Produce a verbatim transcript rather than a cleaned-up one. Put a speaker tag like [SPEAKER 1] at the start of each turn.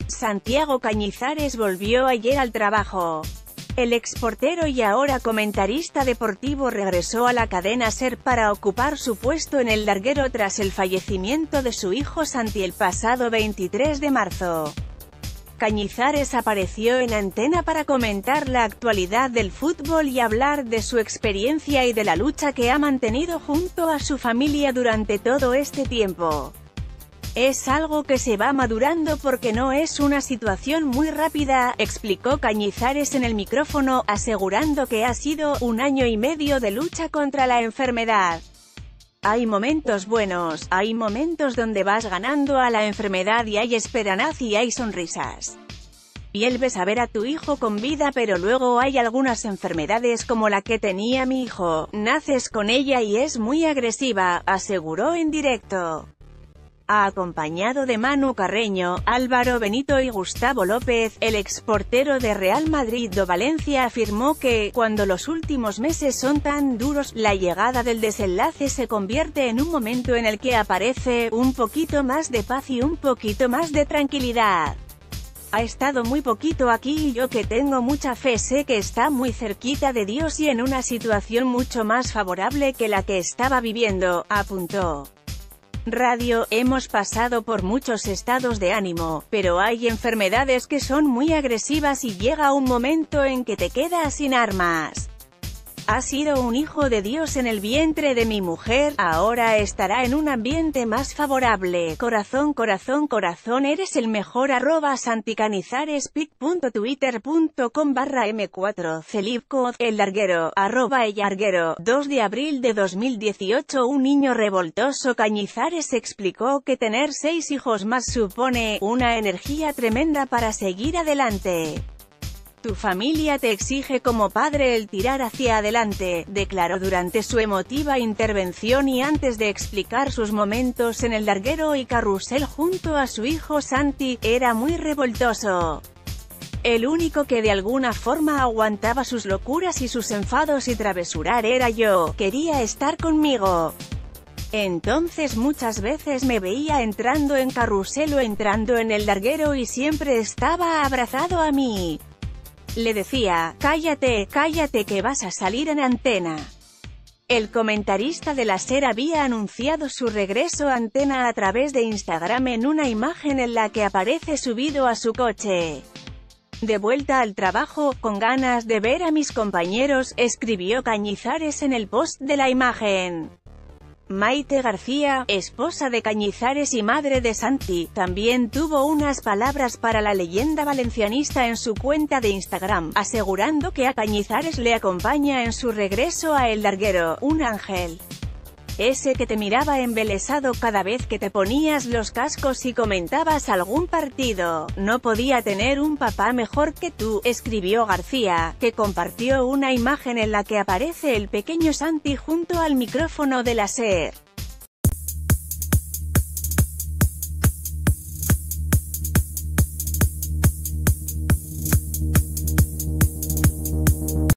[SPEAKER 1] Santiago Cañizares volvió ayer al trabajo. El exportero y ahora comentarista deportivo regresó a la cadena SER para ocupar su puesto en el larguero tras el fallecimiento de su hijo Santi el pasado veintitrés de marzo. Cañizares apareció en antena para comentar la actualidad del fútbol y hablar de su experiencia y de la lucha que ha mantenido junto a su familia durante todo este tiempo. Es algo que se va madurando porque no es una situación muy rápida, explicó Cañizares en el micrófono, asegurando que ha sido un año y medio de lucha contra la enfermedad. Hay momentos buenos, hay momentos donde vas ganando a la enfermedad y hay esperanza y hay sonrisas. Y él ves a ver a tu hijo con vida, pero luego hay algunas enfermedades como la que tenía mi hijo, naces con ella y es muy agresiva, aseguró en directo. Ha acompañado de Manu Carreño, Álvaro Benito y Gustavo López. El exportero de Real Madrid o Valencia afirmó que, cuando los últimos meses son tan duros, la llegada del desenlace se convierte en un momento en el que aparece un poquito más de paz y un poquito más de tranquilidad. Ha estado muy poquito aquí y yo, que tengo mucha fe, sé que está muy cerquita de Dios y en una situación mucho más favorable que la que estaba viviendo, apuntó. Radio, hemos pasado por muchos estados de ánimo, pero hay enfermedades que son muy agresivas y llega un momento en que te quedas sin armas. Ha sido un hijo de Dios en el vientre de mi mujer, ahora estará en un ambiente más favorable. Corazón, corazón, corazón, eres el mejor. Arroba santicanizares pic punto twitter punto com barra eme cuatro. Celipco, el larguero, arroba el larguero. dos de abril de dos mil dieciocho. Un niño revoltoso. Cañizares explicó que tener seis hijos más supone una energía tremenda para seguir adelante. Tu familia te exige como padre el tirar hacia adelante, declaró durante su emotiva intervención y antes de explicar sus momentos en el larguero y carrusel junto a su hijo Santi. Era muy revoltoso. El único que de alguna forma aguantaba sus locuras y sus enfados y travesurar era yo. Quería estar conmigo. Entonces muchas veces me veía entrando en carrusel o entrando en el larguero y siempre estaba abrazado a mí. Le decía, cállate, cállate que vas a salir en antena. El comentarista de la SER había anunciado su regreso a antena a través de Instagram en una imagen en la que aparece subido a su coche. De vuelta al trabajo, con ganas de ver a mis compañeros, escribió Cañizares en el post de la imagen. Maite García, esposa de Cañizares y madre de Santi, también tuvo unas palabras para la leyenda valencianista en su cuenta de Instagram, asegurando que a Cañizares le acompaña en su regreso a El Larguero, un ángel. Ese que te miraba embelesado cada vez que te ponías los cascos y comentabas algún partido. No podía tener un papá mejor que tú, escribió García, que compartió una imagen en la que aparece el pequeño Santi junto al micrófono de la SER.